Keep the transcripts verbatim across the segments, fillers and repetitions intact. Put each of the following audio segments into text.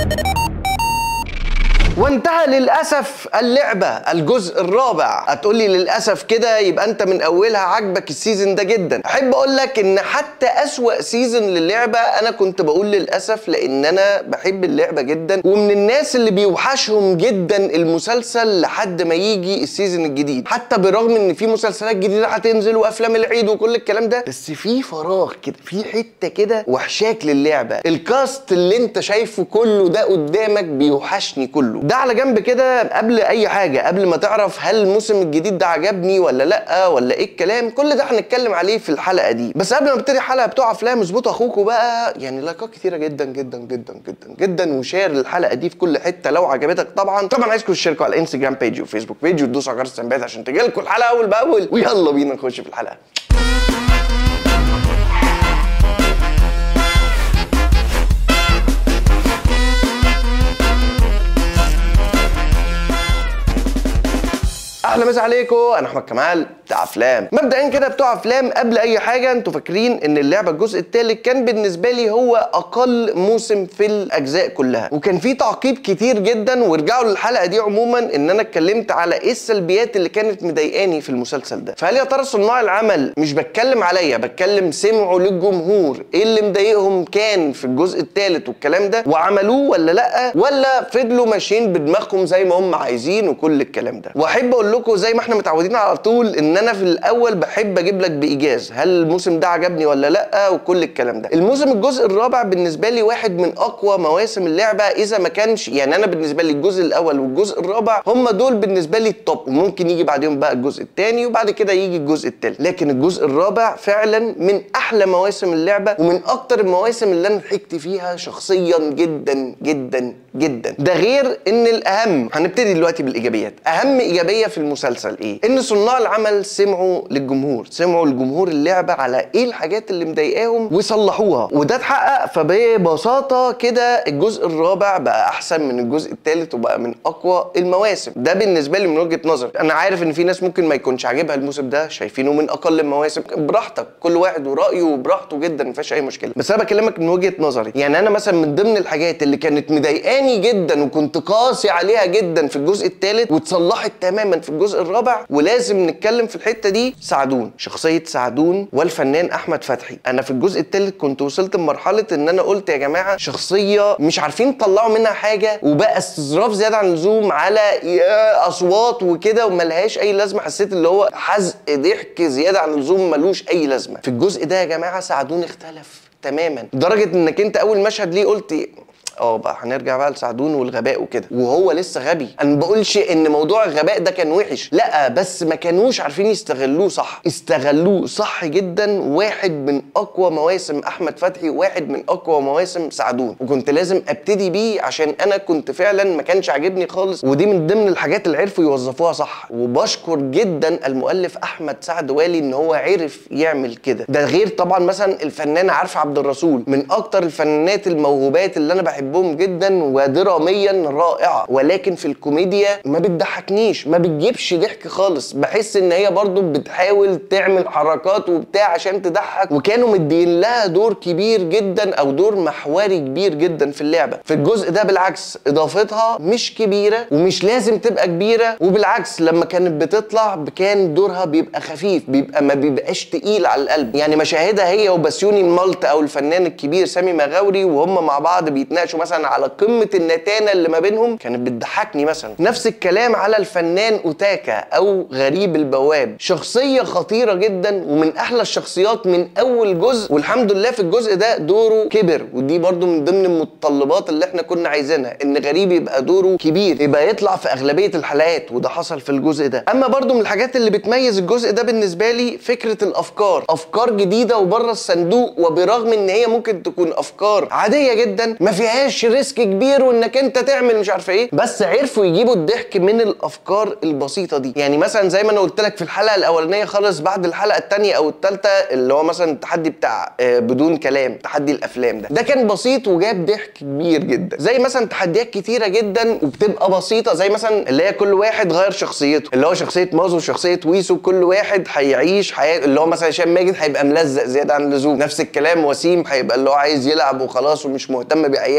وانتهى للأسف اللعبة الجزء الرابع. هتقولي للأسف كده يبقى انت من اولها عجبك السيزون ده جدا. احب اقول لك ان حتى اسوأ سيزون للعبة انا كنت بقول للأسف، لان انا بحب اللعبة جدا ومن الناس اللي بيوحشهم جدا المسلسل لحد ما يجي السيزون الجديد. حتى برغم ان في مسلسلات جديدة هتنزل وافلام العيد وكل الكلام ده، بس في فراغ كده، في حتة كده وحشاك للعبة. الكاست اللي انت شايفه كله ده قدامك بيوحشني كله. ده على جنب كده. قبل اي حاجه، قبل ما تعرف هل الموسم الجديد ده عجبني ولا لا ولا ايه الكلام، كل ده هنتكلم عليه في الحلقه دي. بس قبل ما نبتدي الحلقه بتوع افلام اظبطوا اخوكم بقى، يعني لايكات كتيره جدا جدا جدا جدا جدا، وشير الحلقه دي في كل حته لو عجبتك. طبعا طبعا عايزكم تشتركوا على الانستجرام بيج وفيسبوك بيج وتدوسوا على جرس التنبيهات عشان تجيلكم الحلقه اول باول. ويلا بينا نخش في الحلقه. اهلا مسا عليكم، انا احمد كمال بتاع افلام. مبدئيا كده بتوع افلام، قبل اي حاجه انتوا فاكرين ان اللعبه الجزء الثالث كان بالنسبه لي هو اقل موسم في الاجزاء كلها، وكان في تعقيب كتير جدا. وارجعوا للحلقه دي عموما ان انا اتكلمت على ايه السلبيات اللي كانت مضايقاني في المسلسل ده. فهل يا ترى صناع العمل، مش بتكلم عليا، بتكلم سمعوا للجمهور ايه اللي مضايقهم كان في الجزء الثالث والكلام ده وعملوه ولا لا، ولا فضلوا ماشيين بدماغهم زي ما هم عايزين وكل الكلام ده؟ واحب اقول لكم زي ما احنا متعودين على طول ان انا في الاول بحب اجيب لك بايجاز هل الموسم ده عجبني ولا لا وكل الكلام ده. الموسم الجزء الرابع بالنسبه لي واحد من اقوى مواسم اللعبه، اذا ما كانش يعني انا بالنسبه لي الجزء الاول والجزء الرابع هم دول بالنسبه لي التوب، وممكن يجي بعدهم بقى الجزء الثاني وبعد كده يجي الجزء الثالث. لكن الجزء الرابع فعلا من احلى مواسم اللعبه ومن اكتر المواسم اللي انا ضحكت فيها شخصيا جدا جدا جدا. ده غير ان الاهم، هنبتدي دلوقتي بالايجابيات. اهم ايجابيه في المسلسل ايه؟ ان صناع العمل سمعوا للجمهور، سمعوا لجمهور اللعبه على ايه الحاجات اللي مضايقاهم وصلحوها، وده اتحقق. فببساطه كده الجزء الرابع بقى احسن من الجزء الثالث وبقى من اقوى المواسم. ده بالنسبه لي من وجهه نظري. انا عارف ان في ناس ممكن ما يكونش عاجبها الموسم ده، شايفينه من اقل المواسم، براحتك، كل واحد ورايه وبراحته جدا، ما فيهاش اي مشكله. بس انا بكلمك من وجهه نظري. يعني انا مثلا من ضمن الحاجات اللي كانت مضايقاني جدا وكنت قاسي عليها جدا في الجزء الثالث واتصلحت تماما في الجزء الرابع، ولازم نتكلم في الحته دي، سعدون. شخصيه سعدون والفنان احمد فتحي. انا في الجزء الثالث كنت وصلت لمرحله ان انا قلت يا جماعه شخصيه مش عارفين تطلعوا منها حاجه، وبقى استظراف زياده عن اللزوم على اصوات وكده وملهاش اي لازمه. حسيت اللي هو حزق ضحك زياده عن اللزوم ملوش اي لازمه. في الجزء ده يا جماعه سعدون اختلف تماما، لدرجه انك انت اول مشهد ليه قلت اه بقى هنرجع بقى لسعدون والغباء وكده، وهو لسه غبي. انا ما بقولش ان موضوع الغباء ده كان وحش، لا، بس ما كانوش عارفين يستغلوه صح. استغلوه صح جدا. واحد من اقوى مواسم احمد فتحي، واحد من اقوى مواسم سعدون، وكنت لازم ابتدي بيه عشان انا كنت فعلا ما كانش عاجبني خالص. ودي من ضمن الحاجات اللي عرفوا يوظفوها صح. وبشكر جدا المؤلف احمد سعد والي ان هو عرف يعمل كده. ده غير طبعا مثلا الفنانه عارفه عبد الرسول، من اكتر الفنانات الموهوبات اللي انا بحبها جدا ودراميا رائعه، ولكن في الكوميديا ما بتضحكنيش، ما بتجيبش ضحك خالص. بحس ان هي برضو بتحاول تعمل حركات وبتاع عشان تضحك، وكانوا مدين لها دور كبير جدا او دور محوري كبير جدا في اللعبه. في الجزء ده بالعكس اضافتها مش كبيره ومش لازم تبقى كبيره، وبالعكس لما كانت بتطلع كان دورها بيبقى خفيف، بيبقى ما بيبقاش تقيل على القلب. يعني مشاهدها هي وبسيوني المالت او الفنان الكبير سامي مغاوري وهم مع بعض بيتناقشوا مثلا على قمه النتانه اللي ما بينهم كانت بتضحكني مثلا. نفس الكلام على الفنان اوتاكا او غريب البواب، شخصيه خطيره جدا ومن احلى الشخصيات من اول جزء، والحمد لله في الجزء ده دوره كبر. ودي برضو من ضمن المتطلبات اللي احنا كنا عايزينها، ان غريب يبقى دوره كبير، يبقى يطلع في اغلبيه الحلقات، وده حصل في الجزء ده. اما برضو من الحاجات اللي بتميز الجزء ده بالنسبه لي فكره الافكار، افكار جديده وبره الصندوق، وبرغم ان هي ممكن تكون افكار عاديه جدا ما فيهاش ريسك كبير وانك انت تعمل مش عارف ايه، بس عرفوا يجيبوا الضحك من الافكار البسيطه دي. يعني مثلا زي ما انا قلت لك في الحلقه الاولانيه خالص، بعد الحلقه الثانيه او الثالثه، اللي هو مثلا التحدي بتاع بدون كلام، تحدي الافلام ده ده كان بسيط وجاب ضحك كبير جدا. زي مثلا تحديات كتيره جدا وبتبقى بسيطه، زي مثلا اللي هي كل واحد غير شخصيته، اللي هو شخصيه مازو وشخصيه ويسو، كل واحد هيعيش حياه، اللي هو مثلا هشام ماجد هيبقى ملزق زياده عن اللزوم، نفس الكلام وسيم هيبقى اللي هو عايز يلعب وخلاص ومش مهتم بعياله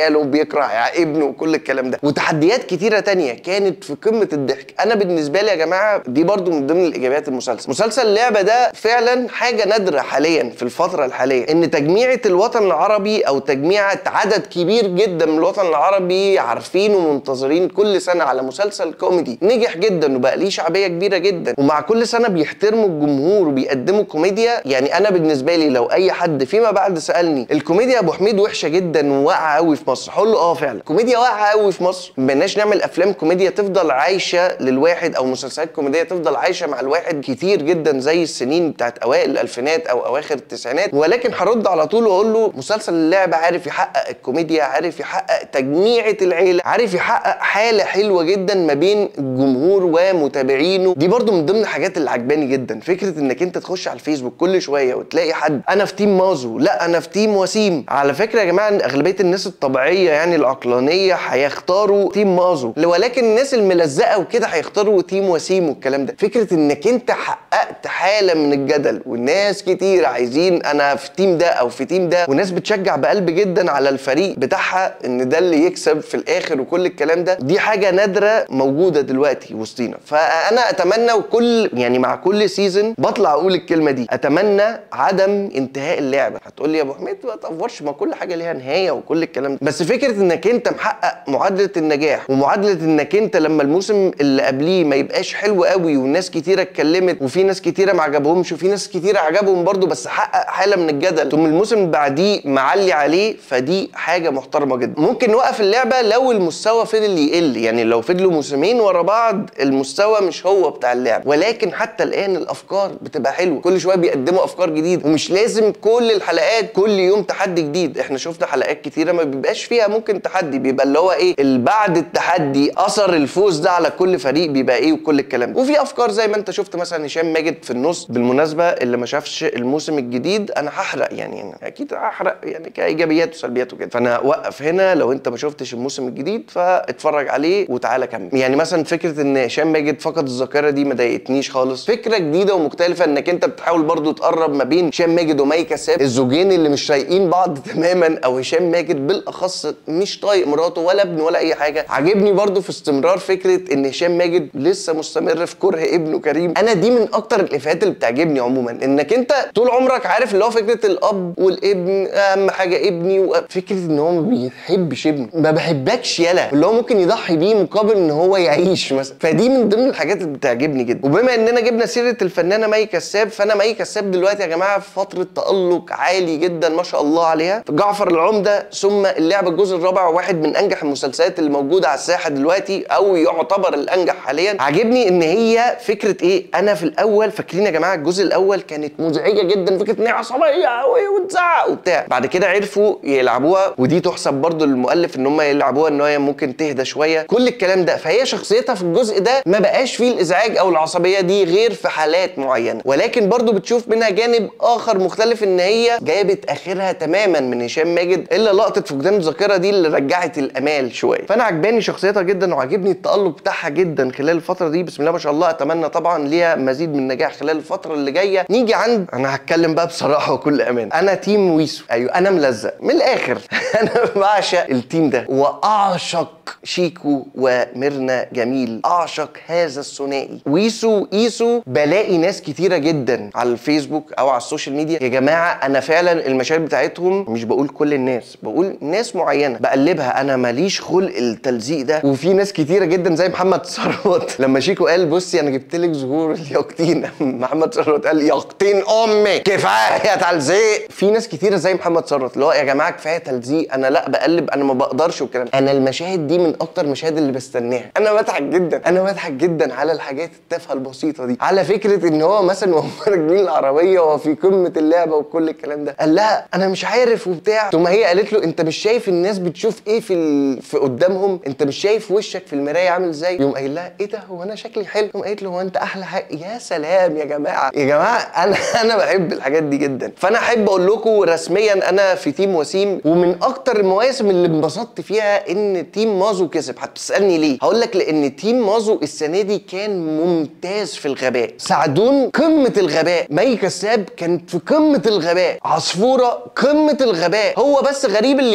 عياله وبيكره ابنه وكل الكلام ده، وتحديات كتيره تانية كانت في قمه الضحك. انا بالنسبه لي يا جماعه دي برضو من ضمن الايجابيات المسلسل. مسلسل اللعبه ده فعلا حاجه نادره حاليا في الفتره الحاليه، ان تجميعه الوطن العربي او تجميعه عدد كبير جدا من الوطن العربي عارفين ومنتظرين كل سنه على مسلسل كوميدي نجح جدا وبقى ليه شعبيه كبيره جدا، ومع كل سنه بيحترموا الجمهور وبيقدموا كوميديا. يعني انا بالنسبه لي لو اي حد فيما بعد سالني الكوميديا يا ابو حميد وحشه جدا وواقعه قوي في مصر، هقول له اه فعلا الكوميديا واقعه قوي في مصر. ما بقيناش نعمل افلام كوميديا تفضل عايشه للواحد او مسلسلات كوميديه تفضل عايشه مع الواحد كتير جدا زي السنين بتاعت اوائل الالفينات او اواخر التسعينات. ولكن هرد على طول واقول له مسلسل اللعبه عارف يحقق الكوميديا، عارف يحقق تجميعه العيله، عارف يحقق حاله حلوه جدا ما بين الجمهور ومتابعينه. دي برضو من ضمن الحاجات اللي عجباني جدا، فكره انك انت تخش على الفيسبوك كل شويه وتلاقي حد انا في تيم مازو، لا انا في تيم وسيم. على فكره يا جماعه ان اغلبيه الناس الطبيعيه يعني العقلانيه هيختاروا تيم مازو، ولكن الناس الملزقه وكده هيختاروا تيم وسيم والكلام ده. فكره انك انت حققت حاله من الجدل والناس كتير عايزين انا في تيم ده او في تيم ده، وناس بتشجع بقلب جدا على الفريق بتاعها ان ده اللي يكسب في الاخر وكل الكلام ده، دي حاجه نادره موجوده دلوقتي وسطينا. فانا اتمنى وكل يعني مع كل سيزون بطلع اقول الكلمه دي، اتمنى عدم انتهاء اللعبه. هتقول لي يا ابو حميد ما تقفرش، ما كل حاجه ليها نهايه وكل الكلام ده، بس فكره انك انت محقق معادله النجاح ومعادله انك انت لما الموسم اللي قبليه ما يبقاش حلو قوي والناس كتيره اتكلمت وفي ناس كتيره ما عجبهمش وفي ناس كتيره عجبهم برضو بس حقق حاله من الجدل، ثم الموسم اللي بعديه معلي عليه، فدي حاجه محترمه جدا. ممكن نوقف اللعبه لو المستوى فضل يقل، يعني لو فضلوا موسمين ورا بعض المستوى مش هو بتاع اللعبه، ولكن حتى الان الافكار بتبقى حلوه، كل شويه بيقدموا افكار جديده ومش لازم كل الحلقات كل يوم تحدي جديد. احنا شفنا حلقات كتيره ما بيبقاش فيها ممكن تحدي، بيبقى اللي هو ايه اللي بعد التحدي اثر الفوز ده على كل فريق بيبقى ايه وكل الكلام ده. وفي افكار زي ما انت شفت مثلا هشام ماجد في النص. بالمناسبه اللي ما شافش الموسم الجديد انا هحرق، يعني اكيد هحرق يعني كايجابيات وسلبيات وكده، فانا وقف هنا لو انت ما شفتش الموسم الجديد فاتفرج عليه وتعالى كمل. يعني مثلا فكره ان هشام ماجد فقد الذاكره دي ما ضايقتنيش خالص، فكره جديده ومختلفه انك انت بتحاول برضو تقرب ما بين هشام ماجد ومي كساب، الزوجين اللي مش طايقين بعض تماما، او هشام ماجد بالاخص مش طايق مراته ولا ابنه ولا اي حاجه. عاجبني برضو في استمرار فكره ان هشام ماجد لسه مستمر في كره ابنه كريم. انا دي من اكتر الافيهات اللي بتعجبني عموما، انك انت طول عمرك عارف اللي هو فكره الاب والابن اهم حاجه ابني، وفكره ان هو ما بيحبش ابنه، ما بحبكش يلا، اللي هو ممكن يضحي بيه مقابل ان هو يعيش مثلا. فدي من ضمن الحاجات اللي بتعجبني جدا. وبما اننا جبنا سيره الفنانه مي كساب، فانا مي كساب دلوقتي يا جماعه في فتره تالق عالي جدا ما شاء الله عليها. جعفر العمده ثم اللعبه الجزء الرابع واحد من انجح المسلسلات اللي موجوده على الساحه دلوقتي او يعتبر الانجح حاليا. عاجبني ان هي فكره ايه، انا في الاول فاكرين يا جماعه الجزء الاول كانت مزعجه جدا، فكره ان هي عصبيه قوي وتزعق وبتاع، بعد كده عرفوا يلعبوها، ودي تحسب برضو للمؤلف ان هم يلعبوها ان هي ممكن تهدى شويه كل الكلام ده. فهي شخصيتها في الجزء ده ما بقاش فيه الازعاج او العصبيه دي غير في حالات معينه، ولكن برضو بتشوف منها جانب اخر مختلف ان هي جابت اخرها تماما من هشام ماجد، الا لقطه فقدان الذاكره دي اللي رجعت الامال شويه. فانا عجباني شخصيتها جدا وعجبني التالق بتاعها جدا خلال الفتره دي، بسم الله ما شاء الله. اتمنى طبعا ليها مزيد من النجاح خلال الفتره اللي جايه. نيجي عند، انا هتكلم بقى بصراحه وكل امان، انا تيم ويسو. ايوه انا ملزق من الاخر انا بعشق التيم ده واعشق شيكو وميرنا جميل، اعشق هذا الثنائي ويسو ايسو. بلاقي ناس كتيره جدا على الفيسبوك او على السوشيال ميديا يا جماعه، انا فعلا المشاهد بتاعتهم مش بقول كل الناس، بقول ناس معينه بقلبها، انا ماليش خلق التلزيق ده. وفي ناس كتيره جدا زي محمد ثروت لما شيكو قال بصي انا جبت لك زهور اليقطين محمد ثروت قال يقطين امي كفايه تلزيق. في ناس كتيره زي محمد ثروت اللي هو يا جماعه كفايه تلزيق، انا لا بقلب، انا ما بقدرش والكلام. انا المشاهد دي من اكتر المشاهد اللي بستناها، انا بضحك جدا، انا بضحك جدا على الحاجات التافهه البسيطه دي، على فكره ان هو مثلا وهم راكبين العربيه وهو في قمه اللعبه وكل الكلام ده قال لها انا مش عارف وبتاع، ثم هي قالت له انت مش شايف الناس بتشوف ايه في ال... في قدامهم، انت مش شايف وشك في المرايه عامل ازاي؟ يقوم قايل لها ايه ده هو انا شكلي حلو؟ يقوم قالت له هو انت احلى حاجه. يا سلام يا جماعه يا جماعه انا انا بحب الحاجات دي جدا. فانا احب اقول لكم رسميا انا في تيم وسيم، ومن اكتر المواسم اللي انبسطت فيها ان تيم مازو كسب. هتسالني ليه؟ هقول لك لان تيم مازو السنه دي كان ممتاز في الغباء. سعدون قمه الغباء، مي كساب كانت في قمه الغباء، عصفوره قمه الغباء. هو بس غريب اللي يعتبر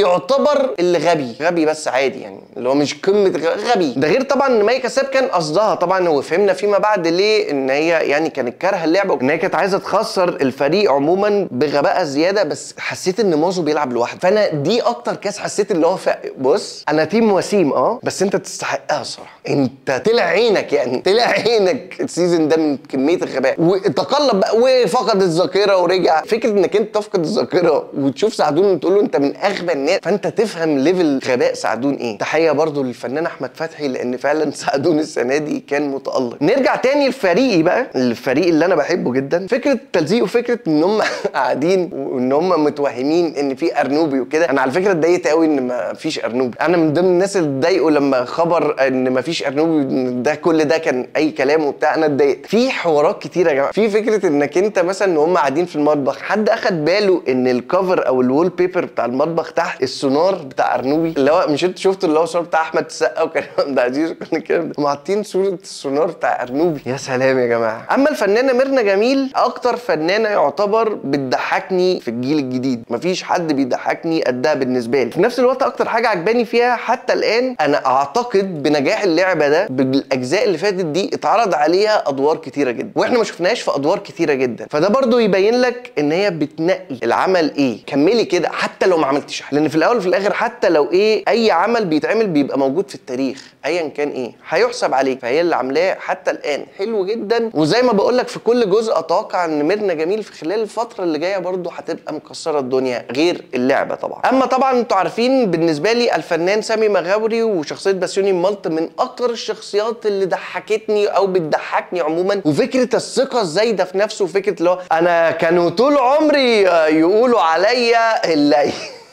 يعتبر اللي غبي غبي بس عادي يعني، اللي هو مش قمه غبي. ده غير طبعا ان مي كساب كان قصدها طبعا، وفهمنا فيما بعد ليه ان هي يعني كانت كارهه اللعبه وان هي كانت عايزه تخسر الفريق عموما بغباء زياده. بس حسيت ان مازو بيلعب لوحده، فانا دي اكتر كاس حسيت اللي هو ف... بص انا تيم وسيم اه بس انت تستحقها الصراحه، انت طلع عينك يعني طلع عينك السيزون ده من كميه الغباء، وتقلب بقى وفقد الذاكره ورجع. فكره انك انت تفقد الذاكره وتشوف سعدون وتقول له انت من اغبى الناس، فانت تفهم ليفل غباء سعدون ايه. تحيه برضو للفنان احمد فتحي لان فعلا سعدون السنه دي كان متالق. نرجع تاني لفريقي بقى، الفريق اللي انا بحبه جدا. فكره التلزيق وفكره ان هم قاعدين وان هم متوهمين ان في ارنوبي وكده. انا على فكره اتضايقت قوي ان ما فيش ارنوبي، انا من ضمن الناس اللي اتضايقوا لما خبر ان ما فيش ارنوبي، ده كل ده كان اي كلام وبتاع. انا اتضايقت في حوارات كتيره يا جماعه، في فكره انك انت مثلا ان هم قاعدين في المطبخ، حد اخد باله ان الكفر او الوول بيبر بتاع المطبخ تحت السونار بتاع ارنوبي، اللي هو مش انت شفتوا اللي هو الصور بتاع احمد السقا وكريم عبد العزيز وكل الكلام ده، هم حاطين صوره السونار بتاع ارنوبي. يا سلام يا جماعه. اما الفنانه ميرنا جميل، اكتر فنانه يعتبر بتضحكني في الجيل الجديد، مفيش حد بيضحكني قدها بالنسبه لي. في نفس الوقت اكتر حاجه عجباني فيها حتى الان، انا اعتقد بنجاح اللعبه ده بالاجزاء اللي فاتت دي اتعرض عليها ادوار كتيره جدا واحنا ما شفناهاش في ادوار كتيره جدا، فده برضو يبين لك ان هي بتنقي العمل ايه. كملي كده حتى لو ما عملتش حاجه، لان في الاول وفي الاخر حتى لو ايه اي عمل بيتعمل بيبقى موجود في التاريخ ايا كان ايه هيحسب عليك، فهي اللي عاملاه حتى الان حلو جدا. وزي ما بقول لك في كل جزء اتوقع ان ميرنا جميل في خلال الفتره اللي جايه برضو هتبقى مكسره الدنيا غير اللعبه طبعا. اما طبعا انتوا عارفين بالنسبه لي الفنان سامي مغاوري وشخصيه بسيوني مالت من اكتر الشخصيات اللي ضحكتني او بتضحكني عموما. وفكره الثقه الزايده في نفسه، وفكره اللي هو انا كانوا طول عمري يقولوا عليا اللي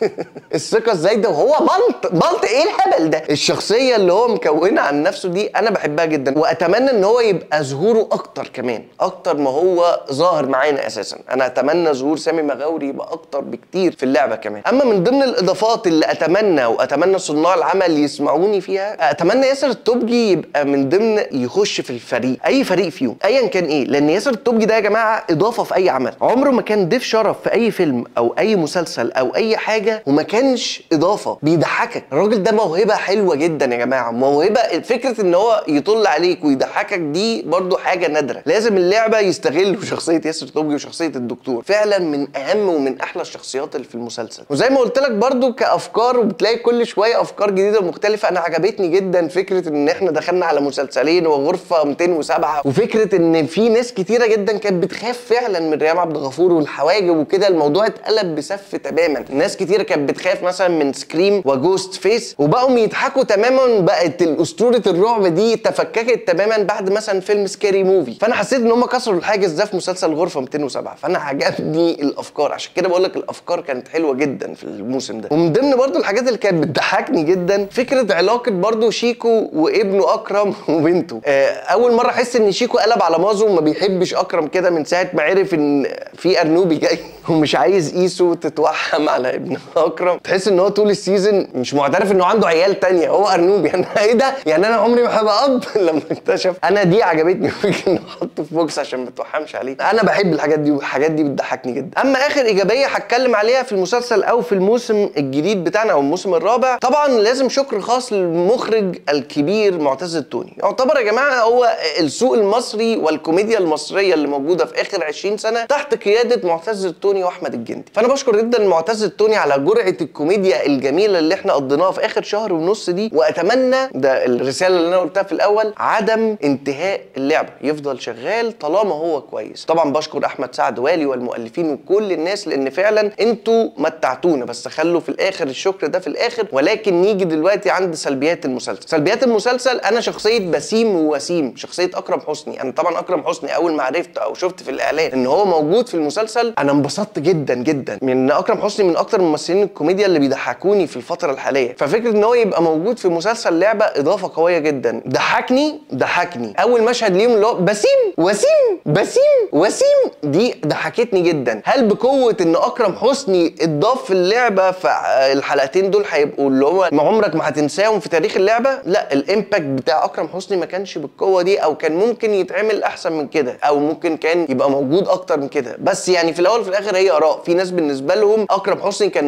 الثقه الزايده وهو بلط بلط ايه الهبل ده. الشخصيه اللي هو مكونها عن نفسه دي انا بحبها جدا، واتمنى ان هو يبقى ظهوره اكتر كمان اكتر ما هو ظاهر معانا اساسا. انا اتمنى ظهور سامي مغاوري يبقى اكتر بكتير في اللعبه كمان. اما من ضمن الاضافات اللي اتمنى واتمنى صناع العمل يسمعوني فيها، اتمنى ياسر التوبجي يبقى من ضمن يخش في الفريق، اي فريق فيهم ايا كان ايه، لان ياسر التوبجي ده يا جماعه اضافه في اي عمل. عمره ما كان ضيف شرف في اي فيلم او اي مسلسل او اي حاجه وما كانش اضافه، بيضحكك. الراجل ده موهبه حلوه جدا يا جماعه، موهبه. فكره ان هو يطل عليك ويضحكك دي برضو حاجه نادره، لازم اللعبه يستغلوا شخصيه ياسر توبجي وشخصيه الدكتور، فعلا من اهم ومن احلى الشخصيات اللي في المسلسل. وزي ما قلت لك برضو كافكار، وبتلاقي كل شويه افكار جديده ومختلفه. انا عجبتني جدا فكره ان احنا دخلنا على مسلسلين وغرفه مئتين وسبعة، وفكره ان في ناس كتيره جدا كانت بتخاف فعلا من ريهام عبد الغفور والحواجب وكده. الموضوع اتقلب بسف تماما، ناس كتيره كانت بتخاف مثلا من سكريم وجوست فيس وبقوا يضحكوا تماما. بقت الاسطوره الرعب دي تفككت تماما بعد مثلا فيلم سكيري موفي. فانا حسيت ان هم كسروا الحاجز ده في مسلسل غرفه مئتين وسبعة، فانا عجبني الافكار. عشان كده بقول لك الافكار كانت حلوه جدا في الموسم ده. ومن ضمن برضو الحاجات اللي كانت بتضحكني جدا فكره علاقه برضو شيكو وابنه اكرم وبنته. اول مره احس ان شيكو قلب على مازو وما بيحبش اكرم كده من ساعه ما عرف ان في ارنوبي جاي ومش عايز ايسو تتوحم على ابن اكرم. تحس ان هو طول السيزون مش معترف انه عنده عيال تانية، هو ارنوبي. يعني ايه ده؟ يعني انا عمري ما هبقى اب لما اكتشف. انا دي عجبتني فكره انه حطه في بوكس عشان ما تتوحمش عليه. انا بحب الحاجات دي والحاجات دي بتضحكني جدا. اما اخر ايجابيه هتكلم عليها في المسلسل او في الموسم الجديد بتاعنا او الموسم الرابع، طبعا لازم شكر خاص للمخرج الكبير معتز التوني. يعتبر يا جماعه هو السوق المصري والكوميديا المصريه اللي موجوده في اخر عشرين سنه تحت قياده معتز التوني واحمد الجندي. فانا بشكر جدا معتز التوني على جرعه الكوميديا الجميله اللي احنا قضيناها في اخر شهر ونص دي. واتمنى ده الرساله اللي انا قلتها في الاول، عدم انتهاء اللعبه، يفضل شغال طالما هو كويس. طبعا بشكر احمد سعد والي والمؤلفين وكل الناس لان فعلا انتوا متعتونا، بس خلوا في الاخر الشكر ده في الاخر. ولكن نيجي دلوقتي عند سلبيات المسلسل. سلبيات المسلسل، انا شخصيه بسيم ووسيم، شخصيه اكرم حسني، انا طبعا اكرم حسني اول ما عرفت او شفت في الاعلان ان هو موجود في المسلسل انا انبسطت جدا جدا، من اكرم حسني من اكتر ممثلين الكوميديا اللي بيضحكوني في الفتره الحاليه. ففكره ان هو يبقى موجود في مسلسل لعبه اضافه قويه جدا. ضحكني ضحكني اول مشهد ليهم اللي هو بسيم وسيم بسيم وسيم، دي ضحكتني جدا. هل بقوه ان اكرم حسني اتضاف في اللعبه فالحلقتين دول هيبقوا اللي هو ما عمرك ما هتنساهم في تاريخ اللعبه؟ لا، الامباكت بتاع اكرم حسني ما كانش بالقوه دي، او كان ممكن يتعمل احسن من كده، او ممكن كان يبقى موجود اكتر من كده. بس يعني في الاول وفي الاخر هي اراء. في ناس بالنسبه لهم اكرم حسني كان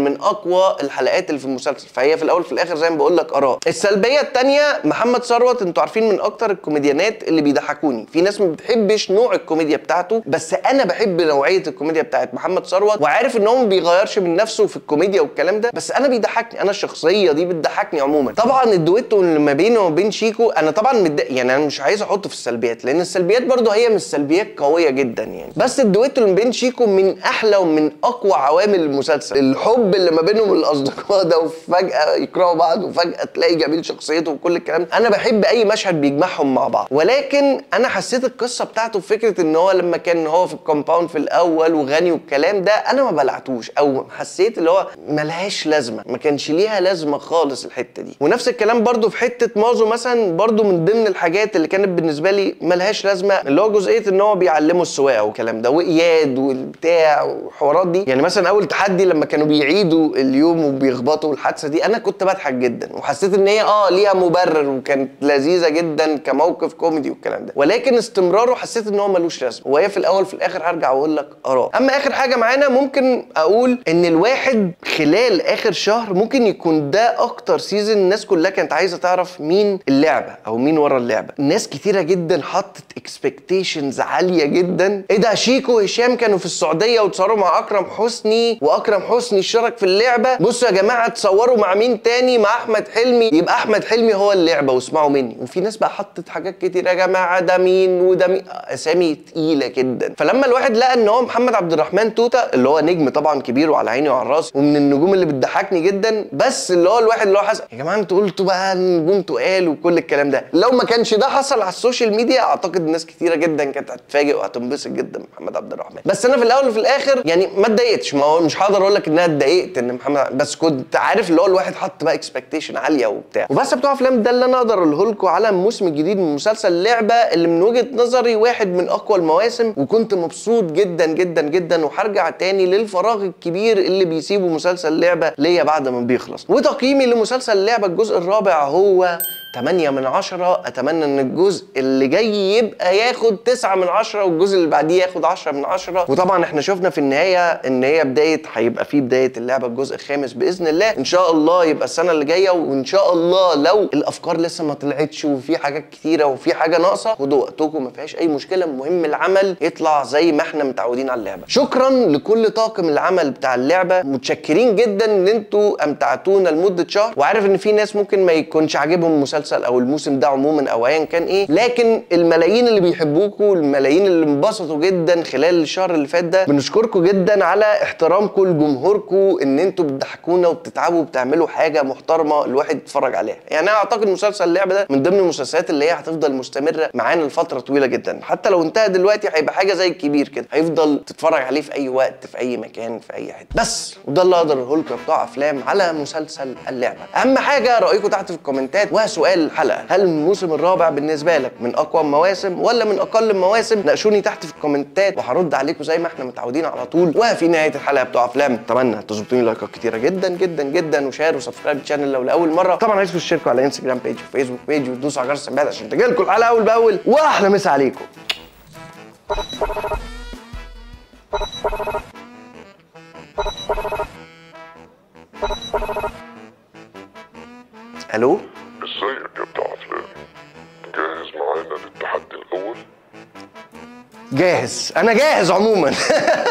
من اقوى الحلقات اللي في المسلسل. فهي في الاول وفي الاخر زي ما بقول لك اراء. السلبيه الثانيه محمد ثروت، انتوا عارفين من اكتر الكوميديانات اللي بيضحكوني. في ناس ما بتحبش نوع الكوميديا بتاعته، بس انا بحب نوعيه الكوميديا بتاعت محمد ثروت، وعارف ان هو ما بيغيرش من نفسه في الكوميديا والكلام ده، بس انا بيضحكني، انا الشخصيه دي بتضحكني عموما. طبعا الدويتو اللي ما بينه وما بين شيكو انا طبعا متضايق، يعني انا مش عايز احطه في السلبيات لان السلبيات برضه هي مش سلبيات قويه جدا يعني، بس الدويتو اللي ما بين شيكو من احلى ومن اقوى عوامل المسلسل. الحب اللي ما بينهم الاصدقاء ده، وفجاه يكرهوا بعض، وفجاه تلاقي جميل شخصيته وكل الكلام. انا بحب اي مشهد بيجمعهم مع بعض، ولكن انا حسيت القصه بتاعته فكره ان هو لما كان هو في الكومباوند في الاول وغني والكلام ده انا ما بلعتوش، او حسيت اللي هو ملهاش لازمه، ما كانش ليها لازمه خالص الحته دي. ونفس الكلام برضو في حته مازو مثلا، برضو من ضمن الحاجات اللي كانت بالنسبه لي ملهاش لازمه اللي هو جزئيه ان هو بيعلمه السواقه والكلام ده، واياد والبتاع والحوارات دي. يعني مثلا اول تحدي لما كانوا بيعيدوا اليوم وبيخبطوا الحادثه دي، انا كنت بضحك جدا وحسيت ان هي اه ليها مبرر وكانت لذيذه جدا كموقف كوميدي والكلام ده، ولكن استمراره حسيت ان هو ملوش لازمه. وهي في الاول في الاخر هرجع واقول لك اراء. اما اخر حاجه معانا ممكن اقول ان الواحد خلال اخر شهر ممكن يكون ده اكتر سيزون الناس كلها كانت عايزه تعرف مين اللعبه او مين ورا اللعبه. ناس كتيره جدا حطت اكسبكتيشنز عاليه جدا. ايه ده، شيكو وهشام كانوا في السعوديه وتصوروا مع اكرم حسني، واكرم حسني اشترك في اللعبه. بصوا يا جماعه تصوروا مع مين تاني؟ مع احمد حلمي، يبقى احمد حلمي هو اللعبه واسمعوا مني. وفي ناس بقى حطت حاجات كتير يا جماعه، ده مين وده مين، اسامي تقيله جدا. فلما الواحد لقى ان هو محمد عبد الرحمن توته اللي هو نجم طبعا كبير وعلى عيني وعلى الراس ومن النجوم اللي بتضحكني جدا، بس اللي هو الواحد اللي هو حاسس يا جماعه انتوا قلتوا بقى نجوم تقال وكل الكلام ده، لو ما كانش ده حصل على السوشيال ميديا اعتقد ناس كتيره جدا كانت هتتفاجئ وهتنبسط جدا محمد عبد الرحمن. بس انا في الاول وفي الاخر يعني ما اتضايقتش، ما هو مش هقدر اقول لك ان انا اتضايقت ان محمد، بس كنت عارف اللي هو الواحد حط بقى اكسبكتيشن عاليه وبتاع. وبس بتوع افلام ده اللي انا اقدر اقوله لكم على الموسم الجديد من مسلسل اللعبه، اللي من وجهه نظري واحد من اقوى المواسم، وكنت مبسوط جدا جدا جدا. وهرجع تاني للفراغ الكبير اللي بيسيبه مسلسل اللعبه ليا بعد ما بيخلص. وتقييمي لمسلسل اللعبه الجزء الرابع هو تمانية من عشرة. اتمنى ان الجزء اللي جاي يبقى ياخد تسعة من عشرة والجزء اللي بعديه ياخد عشرة من عشرة. وطبعا احنا شفنا في النهايه ان هي بدايه، هيبقى في بدايه اللعبه الجزء الخامس باذن الله ان شاء الله يبقى السنه اللي جايه. وان شاء الله لو الافكار لسه ما طلعتش وفي حاجات كتيره وفي حاجه ناقصه خدوا وقتكم، ما فيهاش اي مشكله، المهم العمل يطلع زي ما احنا متعودين على اللعبه. شكرا لكل طاقم العمل بتاع اللعبه، متشكرين جدا ان انتوا امتعتونا لمده شهر. وعارف ان في ناس ممكن ما يكونش عاجبهم المسلسل او الموسم ده عموما او ايا كان ايه، لكن الملايين اللي بيحبوكوا، الملايين اللي انبسطوا جدا خلال الشهر اللي فات ده، بنشكركم جدا على احترامكم لجمهوركم، ان انتوا بتضحكونا وبتتعبوا وبتعملوا حاجه محترمه الواحد يتفرج عليها. يعني انا اعتقد مسلسل اللعبه ده من ضمن المسلسلات اللي هي هتفضل مستمره معانا لفتره طويله جدا، حتى لو انتهى دلوقتي هيبقى حاجه زي الكبير كده، هيفضل تتفرج عليه في اي وقت في اي مكان في اي حته. بس وده اللي اقدر اقوله لكم بتوع افلام على مسلسل اللعبه. اهم حاجه رايكم تحت في الكومنتات. وسؤال الحلقه، هل الموسم الرابع بالنسبه لك من اقوى المواسم ولا من اقل المواسم؟ ناقشوني تحت في الكومنتات وهرد عليكم زي ما احنا متعودين على طول. وفي نهايه الحلقه بتوع افلام اتمنى تظبطوني لايكات كتيره جدا جدا جدا، وشير وسبسكرايب الشانل لو لاول مره. طبعا عايزكم تشتركوا على انستجرام بيج وفيسبوك بيج وتدوسوا على جرس التنبيهات عشان تجيلكم الحلقه اول باول. واحلى مسا عليكم. الو، ازيك يا بتاع افلام؟ جاهز معانا للتحدي الاول؟ جاهز، انا جاهز عموما.